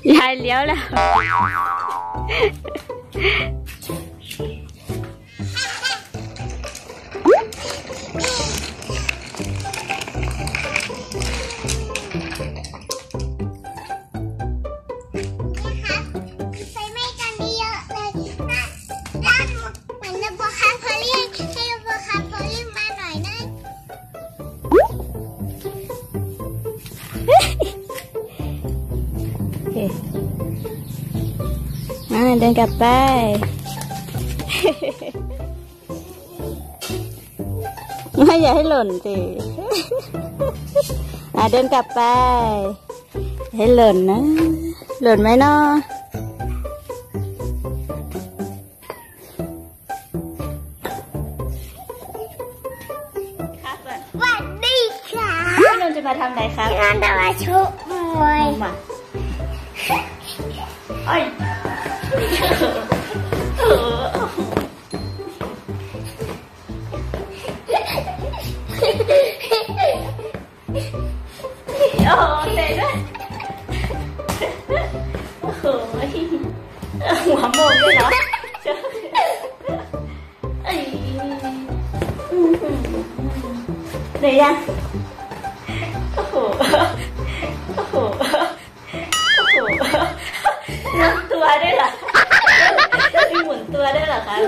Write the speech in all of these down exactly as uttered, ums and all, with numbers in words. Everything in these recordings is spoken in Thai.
ยายเลี้ยวแล้วมาเดินกลับไปไม่อย่าให้หล่นสิอ่ะเดินกลับไปให้หล่นนะหล่นไหมเนาะสวัสดีค่ะพี่นนท์จะมาทำอะไรครับพี่นนท์จะมาชกมวยมาไอ้โอ้เตะด้วยโอ้โหหัวโมงด้วยเหรอไอ้เดี๋ยวยังโอ้โหโอ้โหโอ้โหนับตัวได้เหรอมีหมุนตัวได้เหรอคะ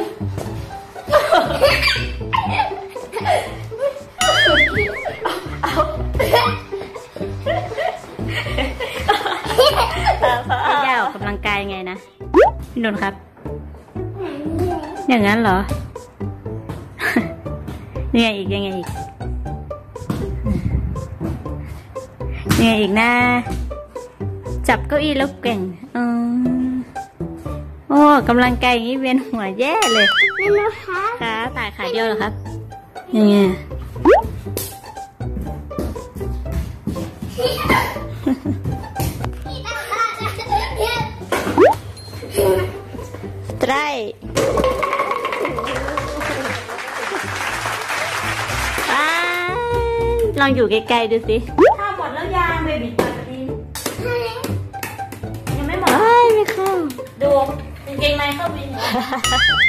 เอาพี่ย่าออกกำลังกายไงนะพี่นนท์ครับอย่างนั้นเหรอยังไงอีกยังไงอีกยังไงอีกนะจับเก้าอี้แล้วเก่งอ๋อโอ้กำลังกายอย่างนี้เวียนหัวแย่เลยนี่นะคะขาตายขาเดียวเหรอครับยังไงไตรลองอยู่ไกลๆดูสิข้าวหมดแล้วยางเบบี้ปลาดียังไม่หมดไม่เข้าดูกางเกงในเข้าวิน